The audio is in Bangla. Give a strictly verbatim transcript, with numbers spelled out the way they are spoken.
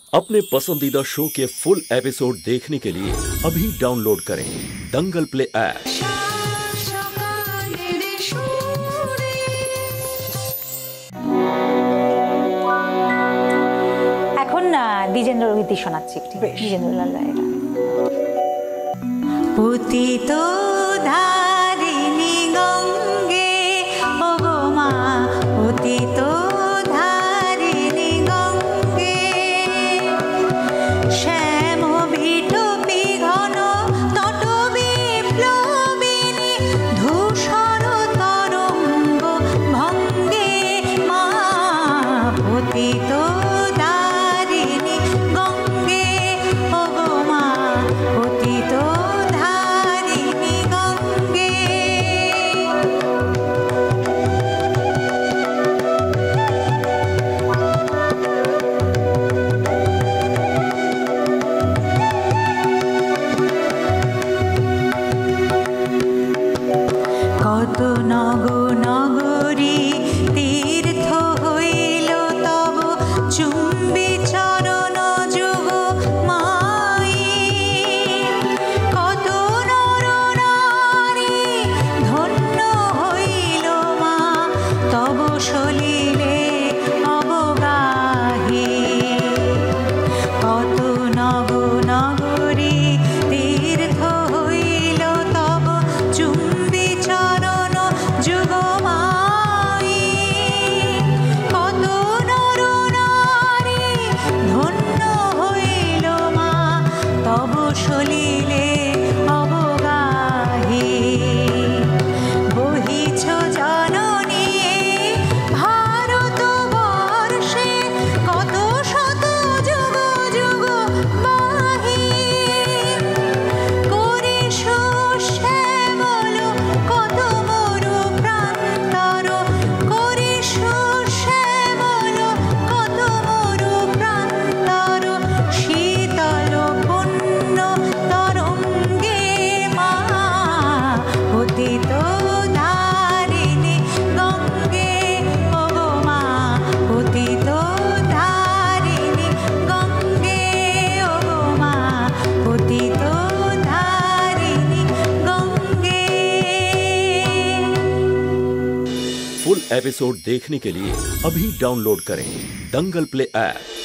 अपने पसंदीदा शो के फुल एपिसोड देखने के लिए अभी डाउनलोड करें दंगल प्ले ऐप। এখন দ্বিজেন্দ্র গীতি শোনাচ্ছি। দ্বিজেন্দ্র লাল রায়ের পতিত ধারিণী গঙ্গে ও গো মা, পতিত ধারিণী গঙ্গে, শ্যাম বিটপি ঘন তট বিপ্লবিনী ধূসর তরঙ্গ ভঙ্গে মা, পতিত ধারিণী গঙ্গে ও গো মা, পতিত ধারিণী গঙ্গে। কত নগ নগরী তীর্থ হইল তব চুম্বি চরণ যুগ মাই, কত নর নারী ধন্য হইল মা তব সলিলে অবগাহি, কত নগ নগরী তীর্থ হইল তব চুম্বি চরণ যুগ মাই, কত নর নারী ধন্য হইল মা তব সলিলে অবগাহি। বহিছ জননী ভারত বর্ষে কত শত যুগ যুগ বাহি, করিস শ্যামল কত মরু প্রান্তর, করিস শ্যামল কত মরু প্রান্তর, শীতল পুণ্য তরঙ্গে মা, পতিত ধারিণী গঙ্গে ও গো মা, পতিত ধারিণী গঙ্গে ও গো মা, পতিত ধারিণী गंगे। फुल एपिसोड देखने के लिए अभी डाउनलोड करें दंगल प्ले ऐप।